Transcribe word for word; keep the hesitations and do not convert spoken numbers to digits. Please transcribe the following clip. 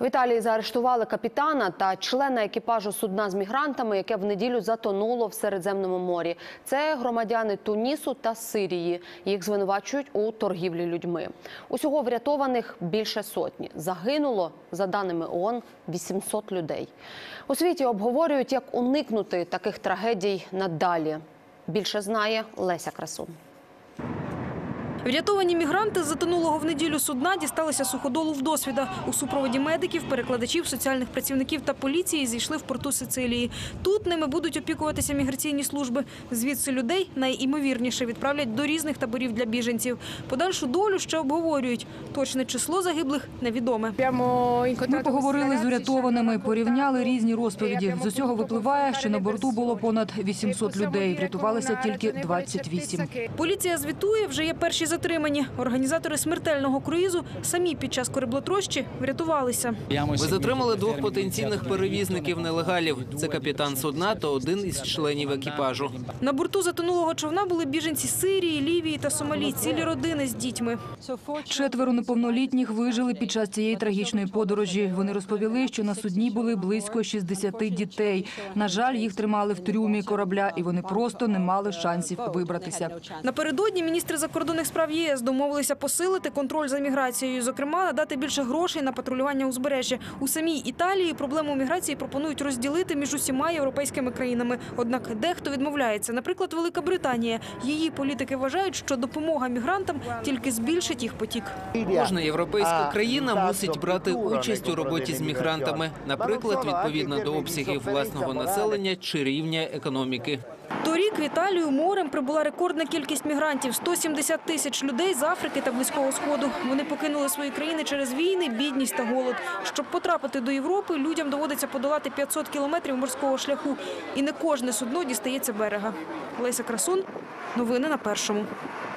В Італії заарештували капітана та члена екіпажу судна з мігрантами, яке в неділю затонуло в Середземному морі. Це громадяни Тунісу та Сирії. Їх звинувачують у торгівлі людьми. Усього врятованих більше сотні. Загинуло, за даними ООН, вісімсот людей. У світі обговорюють, як уникнути таких трагедій надалі. Більше знає Леся Красун. Врятовані мігранти з затонулого в неділю судна дісталися суходолу в Досвіда. У супроводі медиків, перекладачів, соціальних працівників та поліції зійшли в порту Сицилії. Тут ними будуть опікуватися міграційні служби. Звідси людей найімовірніше відправлять до різних таборів для біженців. Подальшу долю ще обговорюють. Точне число загиблих невідоме. Ми поговорили з урятованими, порівняли різні розповіді. З усього випливає, що на борту було понад вісімсот людей. Врятувалися тільки двадцять вісім. Поліція звітує, вже є перші затримані. Організатори смертельного круїзу самі під час кораблотрощі врятувалися. Ми затримали двох потенційних перевізників-нелегалів. Це капітан судна та один із членів екіпажу. На борту затонулого човна були біженці з Сирії, Лівії та Сомалі, цілі родини з дітьми. Четверо неповнолітніх вижили під час цієї трагічної подорожі. Вони розповіли, що на судні були близько шістдесяти дітей. На жаль, їх тримали в трюмі корабля, і вони просто не мали шансів вибратися. Напередодні міністри закордонних справ ЄС домовилися посилити контроль за міграцією, зокрема, надати більше грошей на патрулювання узбережжя. У самій Італії проблему міграції пропонують розділити між усіма європейськими країнами. Однак дехто відмовляється. Наприклад, Велика Британія. Її політики вважають, що допомога мігрантам тільки збільшить їх потік. Кожна європейська країна мусить брати участь у роботі з мігрантами. Наприклад, відповідно до обсягів власного населення чи рівня економіки. Торік в Італію морем прибула рекордна кількість мігрантів – сто сімдесят тисяч людей з Африки та Близького Сходу. Вони покинули свої країни через війни, бідність та голод. Щоб потрапити до Європи, людям доводиться подолати п'ятсот кілометрів морського шляху. І не кожне судно дістається берега. Леся Красун. Новини на Першому.